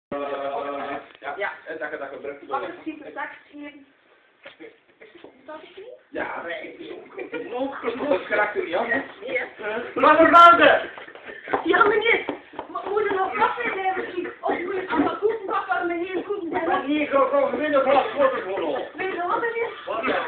Ja, dat gebruikt. Wat is die contact hier? Dat is niet? Ja, dat karakter niet af. Nee. Maar we gaan er! Ja, meneer. Moet er nog koffie zijn misschien? Of moet je allemaal koeken pakken met heel koeken? Maar hier gewoon winnen van het grote voor ons. Weet je wat, meneer? Wat?